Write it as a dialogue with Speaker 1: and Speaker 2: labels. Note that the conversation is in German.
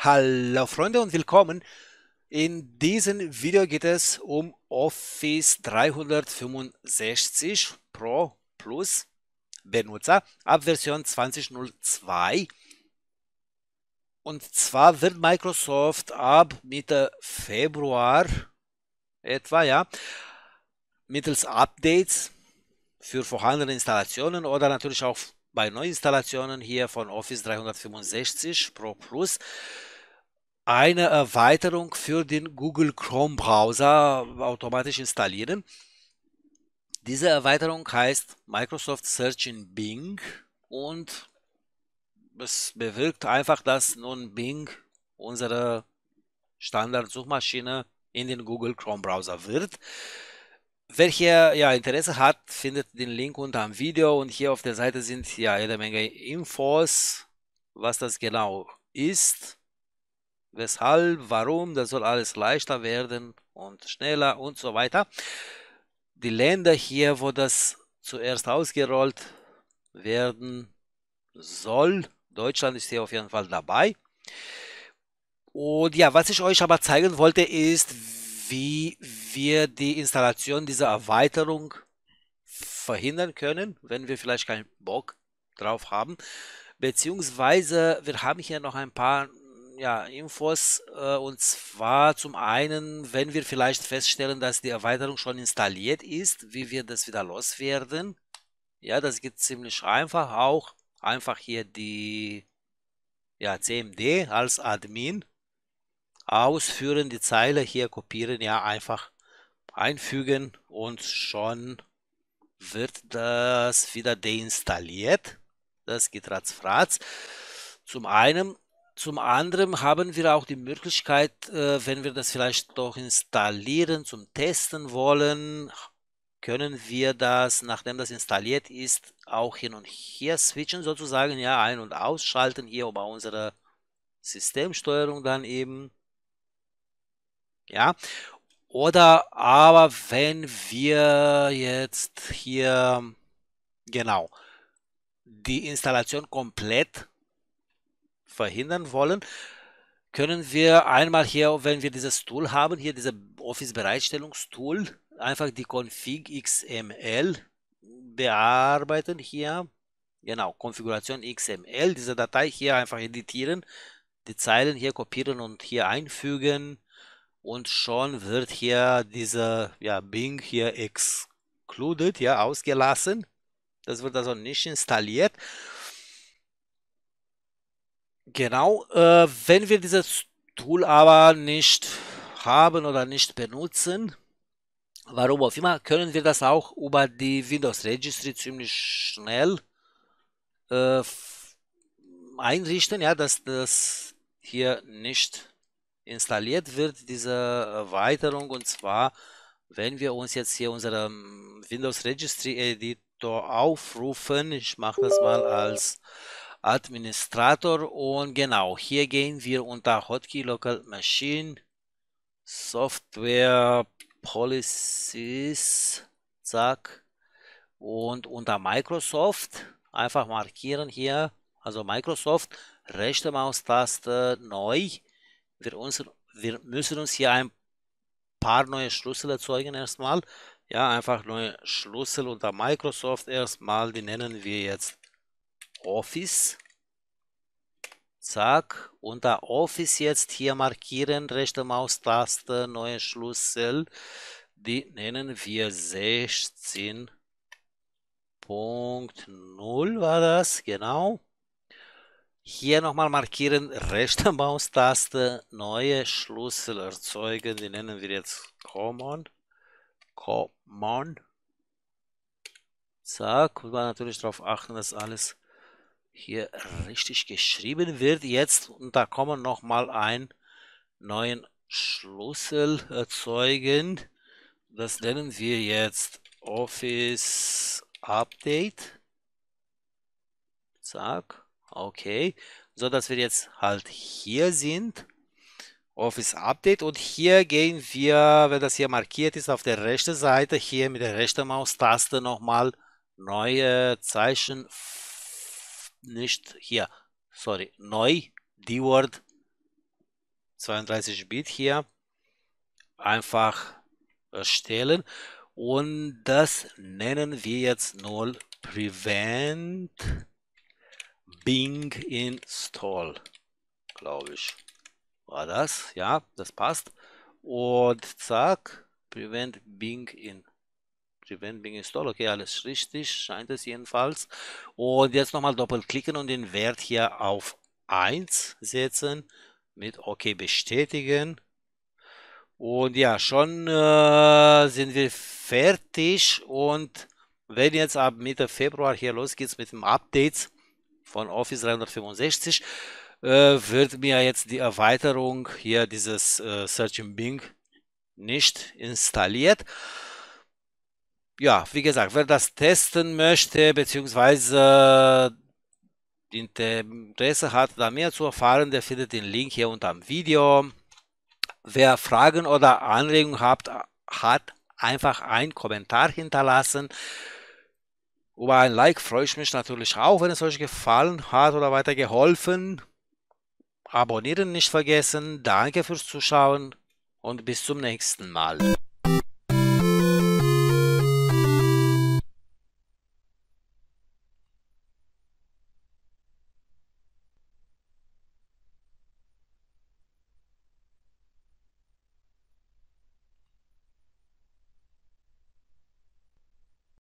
Speaker 1: Hallo Freunde und willkommen. In diesem Video geht es um Office 365 Pro Plus Benutzer ab Version 20.02. Und zwar wird Microsoft ab Mitte Februar etwa, ja, mittels Updates für vorhandene Installationen oder natürlich auch bei Neuinstallationen hier von Office 365 Pro Plus eine Erweiterung für den Google Chrome Browser automatisch installieren. Diese Erweiterung heißt Microsoft Search in Bing und es bewirkt einfach, dass nun Bing unsere Standard-Suchmaschine in den Google Chrome Browser wird. Wer hier ja Interesse hat, findet den Link unter dem Video und hier auf der Seite sind ja jede Menge Infos, was das genau ist, weshalb, warum, das soll alles leichter werden und schneller und so weiter. Die Länder hier, wo das zuerst ausgerollt werden soll, Deutschland ist hier auf jeden Fall dabei. Und ja, was ich euch aber zeigen wollte, ist, wie wir die Installation dieser Erweiterung verhindern können, wenn wir vielleicht keinen Bock drauf haben. Beziehungsweise wir haben hier noch ein paar ja, Infos, und zwar zum einen, wenn wir vielleicht feststellen, dass die Erweiterung schon installiert ist, wie wir das wieder loswerden. Ja, das geht ziemlich einfach auch. Einfach hier die ja, CMD als Admin ausführen, die Zeile hier kopieren, ja, einfach einfügen und schon wird das wieder deinstalliert. Das geht ratzfatz. Zum einen. Zum anderen haben wir auch die Möglichkeit, wenn wir das vielleicht doch installieren, zum Testen wollen, können wir das, nachdem das installiert ist, auch hin und her switchen sozusagen, ja, ein- und ausschalten hier bei unserer Systemsteuerung dann eben, ja. Oder aber wenn wir jetzt hier, genau, die Installation komplett verhindern wollen, können wir einmal hier, wenn wir dieses Tool haben, hier diese Office-Bereitstellungstool, einfach die Config XML bearbeiten hier. Genau, Konfiguration XML, diese Datei hier einfach editieren, die Zeilen hier kopieren und hier einfügen und schon wird hier diese ja, Bing hier excluded, ja, ausgelassen. Das wird also nicht installiert. Genau, wenn wir dieses Tool aber nicht haben oder nicht benutzen, warum auch immer, können wir das auch über die Windows Registry ziemlich schnell äh, einrichten, ja, dass das hier nicht installiert wird, diese Erweiterung. Und zwar, wenn wir uns jetzt hier unseren Windows Registry Editor aufrufen, ich mache das mal als Administrator und genau, hier gehen wir unter Hotkey Local Machine, Software Policies, zack, und unter Microsoft einfach markieren hier, also Microsoft, rechte Maustaste neu. Wir müssen uns hier ein paar neue Schlüssel erzeugen erstmal. Ja, einfach neue Schlüssel unter Microsoft erstmal, die nennen wir jetzt Office. Zack, unter Office jetzt hier markieren, rechte Maustaste, neue Schlüssel. Die nennen wir 16.0 war das, genau. Hier nochmal markieren, rechte Maustaste, neue Schlüssel erzeugen, die nennen wir jetzt Common. Zack, muss man natürlich darauf achten, dass alles hier richtig geschrieben wird. Jetzt unter Common nochmal einen neuen Schlüssel erzeugen. Das nennen wir jetzt Office Update. Zack, okay. So dass wir jetzt halt hier sind. Office Update und hier gehen wir, wenn das hier markiert ist, auf der rechten Seite, hier mit der rechten Maustaste nochmal neue Zeichen, nicht hier, sorry, neu, die Word 32 Bit hier einfach erstellen und das nennen wir jetzt null Prevent Bing Install, glaube ich. War das? Ja, das passt. Und zack, Prevent Bing Install. Okay, alles richtig, scheint es jedenfalls. Und jetzt nochmal doppelklicken und den Wert hier auf 1 setzen. Mit OK bestätigen. Und ja, schon sind wir fertig. Und wenn jetzt ab Mitte Februar hier losgeht mit dem Updates von Office 365, wird mir jetzt die Erweiterung hier dieses Search in Bing nicht installiert. Ja, wie gesagt, wer das testen möchte, beziehungsweise Interesse hat, da mehr zu erfahren, der findet den Link hier unter dem Video. Wer Fragen oder Anregungen hat einfach einen Kommentar hinterlassen. Über ein Like freue ich mich natürlich auch, wenn es euch gefallen hat oder weitergeholfen. Abonnieren nicht vergessen. Danke fürs Zuschauen und bis zum nächsten Mal.